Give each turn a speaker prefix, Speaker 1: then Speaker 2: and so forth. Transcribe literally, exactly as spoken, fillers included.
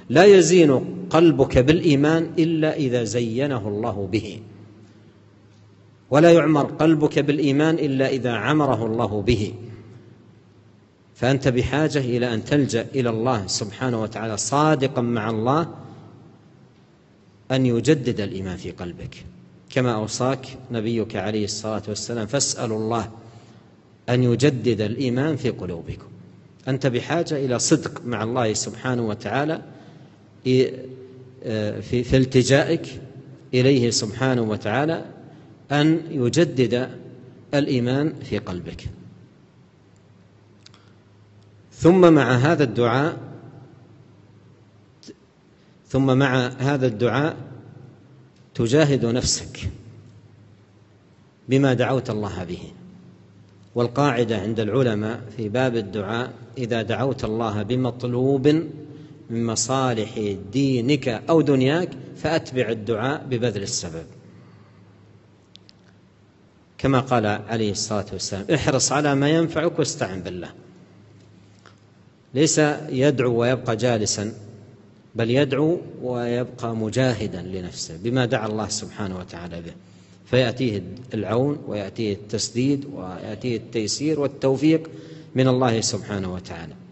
Speaker 1: لا يزين قلبك بالإيمان إلا إذا زينه الله به، ولا يعمر قلبك بالإيمان إلا إذا عمره الله به. فأنت بحاجة إلى أن تلجأ إلى الله سبحانه وتعالى صادقا مع الله أن يجدد الإيمان في قلبك، كما أوصاك نبيك عليه الصلاة والسلام: فاسألوا الله أن يجدد الإيمان في قلوبكم. أنت بحاجة إلى صدق مع الله سبحانه وتعالى في, في التجائك إليه سبحانه وتعالى أن يجدد الإيمان في قلبك. ثم مع هذا الدعاء ثم مع هذا الدعاء تجاهد نفسك بما دعوت الله به. والقاعدة عند العلماء في باب الدعاء: إذا دعوت الله بمطلوب من مصالح دينك أو دنياك فأتبع الدعاء ببذل السبب، كما قال عليه الصلاة والسلام: احرص على ما ينفعك واستعن بالله. ليس يدعو ويبقى جالسا، بل يدعو ويبقى مجاهدا لنفسه بما دعا الله سبحانه وتعالى به، فيأتيه العون ويأتيه التسديد ويأتيه التيسير والتوفيق من الله سبحانه وتعالى.